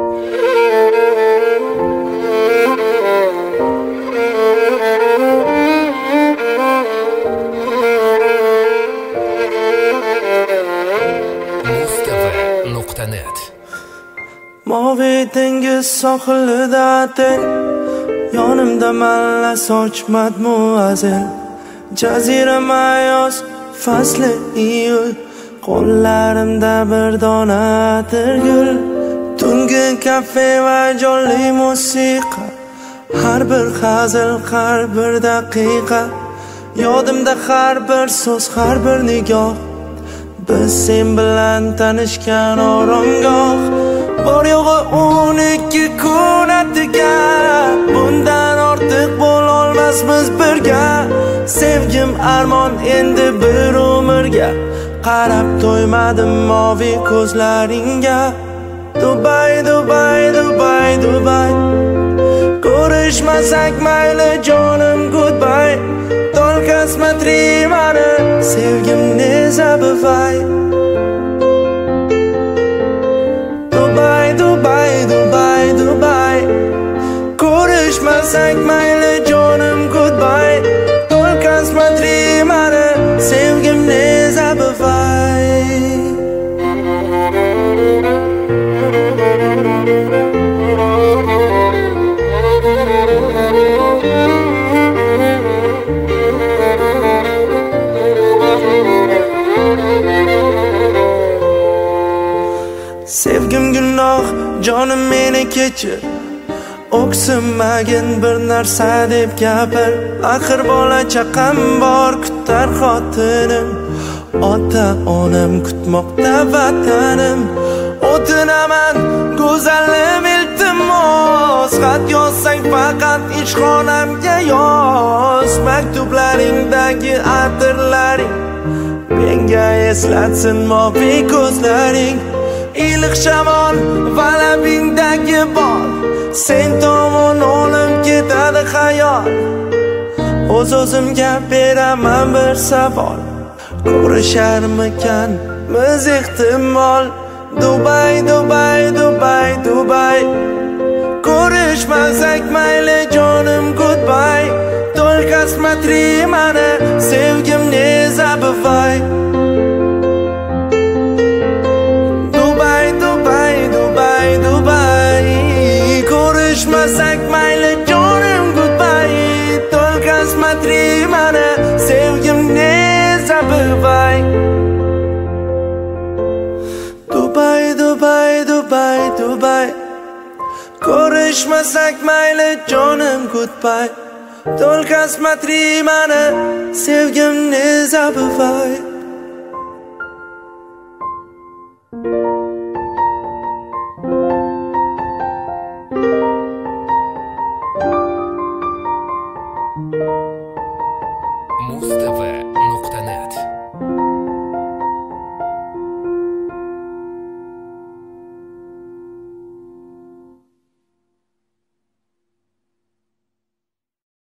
Mustava.net Mavi dengiz sohilida ten, yonimda malla sochmat muazzil. Jazirama yoz fasli iyul, qo'llarimda bir dona atirgul. Tungi kafe va jonli musiqa, har bir hazil, har bir daqiqa. Yodimda har bir so'z, har bir nigoh. Biz sen bilan tanishgan oromgoh. Bor yo'g'i 12 kun atiga, bundan ortiq bo'lolmasmiz birga. Sevgim armon endi bir umrga, qarab to'ymadim moviy ko'zlaringga. Dubai, Dubai, Dubai, Dubai. Ko'rishmasak mayli jonim goodbye. Только смотри mani, sevgim ne забывай. Dubai, Dubai, Dubai, Dubai. Ko'rishmasak mayli jonim goodbye. Только смотри mani, sevgim ne забывай. Sevgim gunoh, jonim meni kechir. O'ksinmagin bir narsa deb gapir. Axir bola chaqam bor, kutar xotinim. Ota onam kutmoqda vatanim. O'tinaman go'zalim iltimos, xat yozsang faqat ishxonamga yoz. Maktublaringdagi atirlaring menga eslatsin moviy ko'zlaring. Iliq shamol va labingdagi bol, sen tomon olib ketadi xayol. O'z-o'zimga beraman bir savol, ko'risharmikanmiz ehtimol. Dubai, Dubai, Dubai, Dubai. Ko'rishmasak mayli jonim goodbye. Только смотри mani, sevgim ne забывай. Dubai, Dubai, Dubai, Dubai. Ko'rishmasak mayli jonim goodbye. Только смотри mani, sevgim ne забывай. Dubai, Dubai, Dubai, Dubai. Ko'rishmasak mayli jonim goodbye. Только смотри mani, sevgim ne забывай. Mustava.net